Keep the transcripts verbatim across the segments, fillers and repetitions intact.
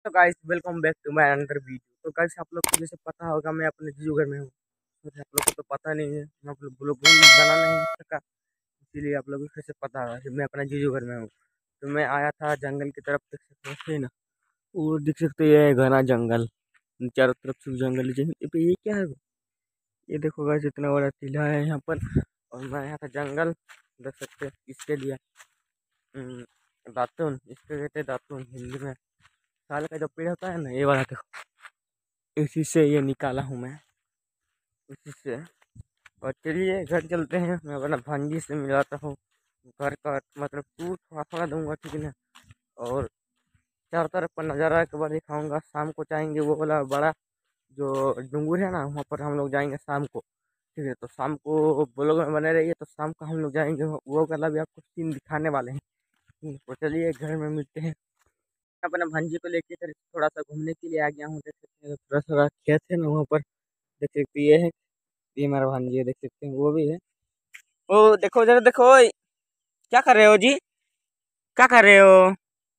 तो guys welcome back to my another video. तो guys आप लोग को जैसे पता होगा मैं अपने जीजू घर में हूँ। तो आप लोग को तो पता नहीं है, मैं आप लोग ब्लॉग भी बना नहीं सका, इसीलिए आप लोगों को कैसे पता होगा कि मैं अपने जीजू घर में हूँ। तो मैं आया था जंगल की तरफ, देख सकते हैं ना, वो देख सकते हैं, ये घना जंगल, चारों तरफ से जंगल ही जंगल। ये पे ये क्या है? ये देखो गाइस, इतना बड़ा टीला है यहाँ पर, और मैं आया था जंगल, देख सकते हैं इसके लिए। हम्म, दातुन, इसके कहते हैं दातुन हिंदी में। साल का जो पेड़ होता है ना, ये वाला देखो, इसी से ये निकाला हूँ मैं, इसी से। और चलिए घर चलते हैं, मैं अपना भांजी से मिलाता हूँ। घर का मतलब टूर थोड़ा थोड़ा दूंगा, ठीक है ना। और चारों तरफ का नज़ारा एक बार दिखाऊंगा। शाम को जाएंगे वो वाला बड़ा जो डूंगुर है ना, वहाँ पर हम लोग जाएंगे शाम को, ठीक है। तो शाम को ब्लॉग में बने रहिए, तो शाम को हम लोग जाएंगे, वो वाला भी आपको सीन दिखाने वाले हैं। तो चलिए घर में मिलते हैं। अपने भांजी को लेके कर थोड़ा सा घूमने के लिए आ गया हूँ, देख सकते हैं थोड़ा थोड़ा खेत है ना वहाँ पर, देख सकते हैं, ये है, ये मेरा भांजी है, देख सकते हैं वो भी है। ओ देखो जरा देखो, ओए क्या कर रहे हो जी, क्या कर रहे हो?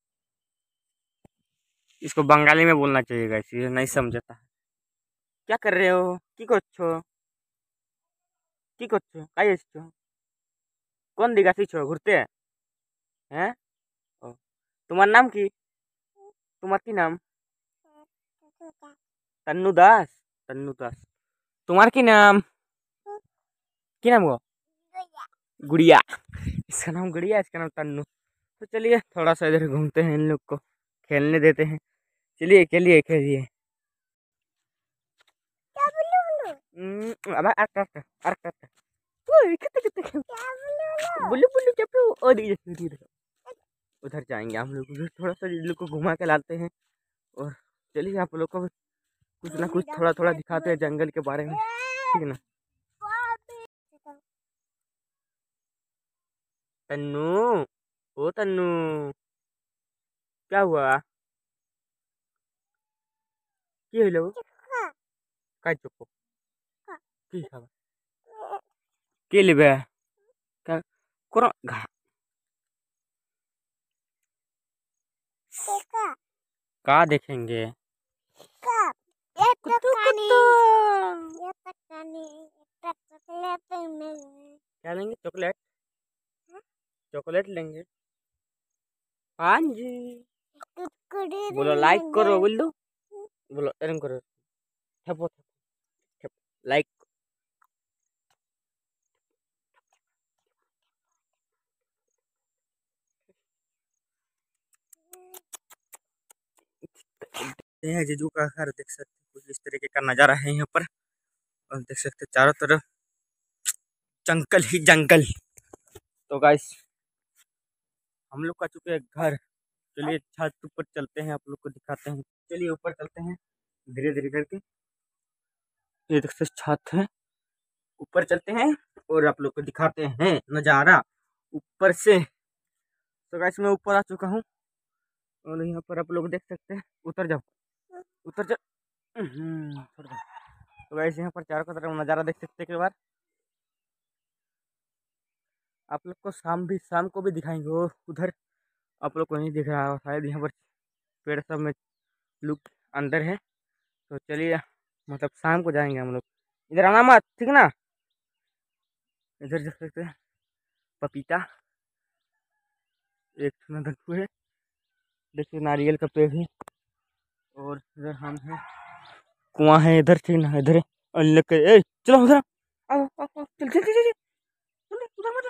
इसको बंगाली में बोलना चाहिए गाइस, ये नहीं समझता। क्या कर रहे हो, की করছো, কি করছো, কাই এসছো, কোন দিকে আসছো ঘুরতে? হ্যাঁ, ও তোমার নাম কি, তোমার কি নাম? तन्नू दास, तन्नू दास। तुम्हार की नाम, की नाम वो? गुड़िया। इसका नाम गुड़िया, इसका नाम तन्नू। तो चलिए थोड़ा सा इधर घूमते हैं, इन लोग को खेलने देते हैं। चलिए खेलिए खेलिए। हम्म, अब अरे अरे अरे अरे, ओए, कितने कितने खेल- बुल्लू बुल्लू चप्पू, ओ देखिए देखिए, देखिए। उधर जाएंगे हम लोग, उधर थोड़ा सा इन लोग को घुमा के लाते हैं। और चलिए आप लोग को भी कुछ ना कुछ थोड़ा थोड़ा दिखाते हैं जंगल के बारे में, ठीक है ना। तन्नू, ओ तन्नू, क्या हुआ, की हलो, काय चुप, की खावा, के लेबे, का करो घा, का देखेंगे, कुत्तू कुत्तू, क्या लेंगे, चॉकलेट, चॉकलेट लेंगे। हाँ जी, बोलो लाइक करो, बोल दो, बोलो एरम करो, ठपो ठपो, लाइक। ये है जीजू का घर, देख सकते हैं कुछ इस तरीके का नज़ारा है यहाँ पर। और देख सकते हैं चारों तरफ जंगल ही जंगल। तो गाइस हम लोग का चुके हैं घर, चलिए छत ऊपर चलते हैं, आप लोग को दिखाते हैं। चलिए ऊपर चलते हैं धीरे धीरे करके, ये देख सकते छत है, ऊपर चलते हैं और आप लोग को दिखाते हैं नज़ारा ऊपर से। तो गाइस मैं ऊपर आ चुका हूँ, और यहाँ पर आप लोग देख सकते हैं, उतर जाओ, उतर जाओ। हम्म, छोड़ दो। तो गाइस यहाँ पर चारों का तरफ नज़ारा देख सकते हैं एक बार। आप लोग को शाम भी शाम को भी दिखाएंगे, वो उधर आप लोग को नहीं दिख रहा है शायद, यहाँ पर पेड़ सब में लुक अंदर है। तो चलिए मतलब शाम को जाएंगे हम लोग। इधर आना मत, ठीक ना। इधर देख सकते हैं पपीता, एक धनकू है, देखिए नारियल का पेड़ है, और इधर हम हैं, कुआं है इधर, ठीक ना, इधर है। और इन लोग के ए चलो उधर आओ आओ आओ, चल चल चल चल चल, उधर मत,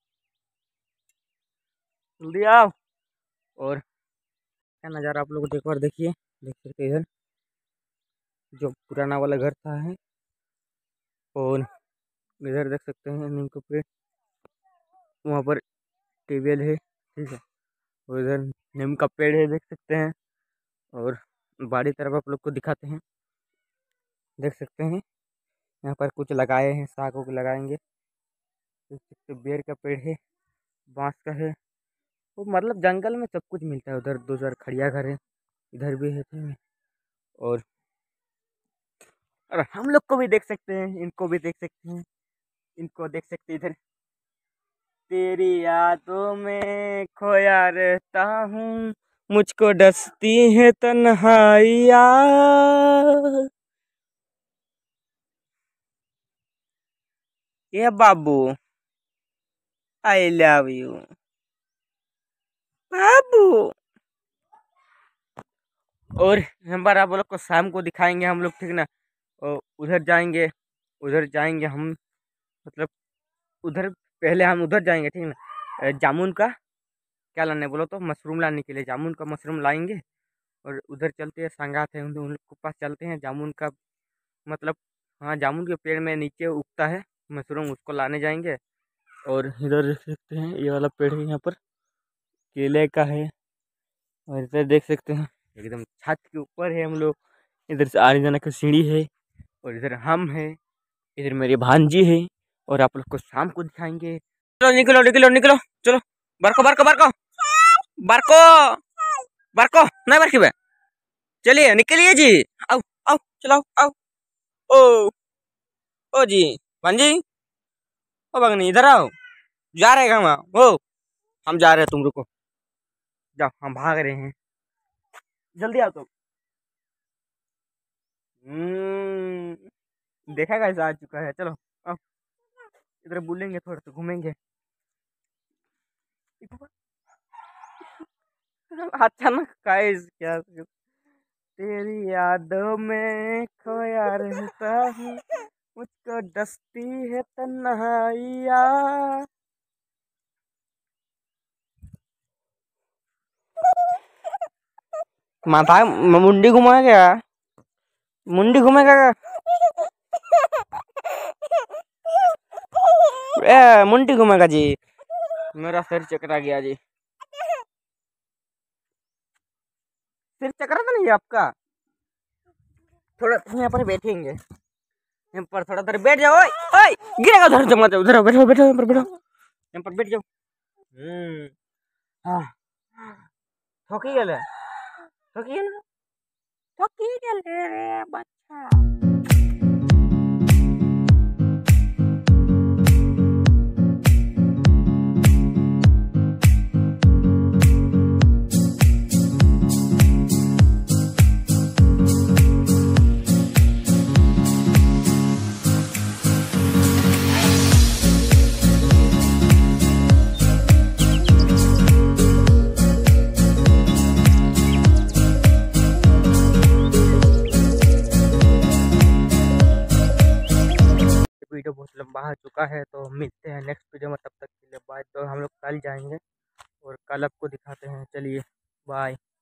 जल्दी आओ। और क्या नज़ारा आप लोग एक बार देखिए, देख सकते हैं इधर जो पुराना वाला घर था है। और इधर देख सकते हैं नीम का पेड़, वहाँ पर टेबल है, ठीक है। और इधर नीम का पेड़ है, देख सकते हैं। और बाड़ी तरफ आप लोग को दिखाते हैं, देख सकते हैं यहाँ पर कुछ लगाए हैं, साग उग लगाएंगे। देख सकते हैं बेर का पेड़ है, बांस का है। वो मतलब जंगल में सब कुछ मिलता है। उधर दो चार खड़िया घर है, इधर भी है, ठीक है। और और हम लोग को भी देख सकते हैं, इनको भी देख सकते हैं, इनको देख सकते हैं इधर। तेरी यादों में खोया रहता हूँ, मुझको डसती है तन्हाइया। ये बाबू, आई लव यू बाबू। और हम बार आप लोग को शाम को दिखाएंगे हम लोग, ठीक ना। और उधर जाएंगे, उधर जाएंगे हम, मतलब उधर पहले हम उधर जाएंगे, ठीक ना। जामुन का क्या लाने बोलो तो, मशरूम लाने के लिए जामुन का मशरूम लाएंगे। और उधर चलते हैं, संगात है उन उन लोग के पास चलते हैं, जामुन का मतलब, हाँ जामुन के पेड़ में नीचे उगता है मशरूम, उसको लाने जाएंगे। और इधर देख सकते हैं ये वाला पेड़ है यहाँ पर, केले का है। और इधर देख सकते हैं एकदम छत के ऊपर है हम लोग। इधर से आने जाने की सीढ़ी है। और इधर हम है, इधर मेरी भांजी है। और आप लोग को शाम को दिखाएंगे। चलो निकलो निकलो निकलो, चलो बारको बारको बारको बारको बारको नहीं बारकी बे, चलिए निकलिए जी। आओ आओ चलो आओ। ओ ओ जी भांजी, ओ भगनी इधर आओ। जा रहे हैं हम, ओ हम जा रहे हैं, तुम रुको, जाओ हम भाग रहे हैं, जल्दी आओ तुम। हम्म देखा कैसा आ चुका है, चलो आओ इधर बुलेंगे, थोड़ा सा घूमेंगे। अचानक गाइस क्या, तेरी यादों में खोया रहता हूँ, मुझको डसती है तन्हाइया। माथा मुंडी घुमा क्या, मुंडी घूमेगा क्या? ए मुंडी घूमेगा जी, मेरा सिर चकरा गया जी। सिर चकरा था नहीं आपका? थोड़ा यहाँ पर बैठेंगे, यहाँ पर थोड़ा देर बैठ जाओ। ओए ओए गिरेगा उधर, जमा जाओ उधर, बैठो बैठो यहाँ पर बैठो, यहाँ पर बैठ जाओ। हम्म हाँ थकी गए, थकी ना, थकी गए रे बच्चा। वीडियो बहुत लंबा हो चुका है, तो मिलते हैं नेक्स्ट वीडियो में, तब तक के लिए बाय। तो हम लोग कल जाएंगे और कल आपको दिखाते हैं, चलिए बाय।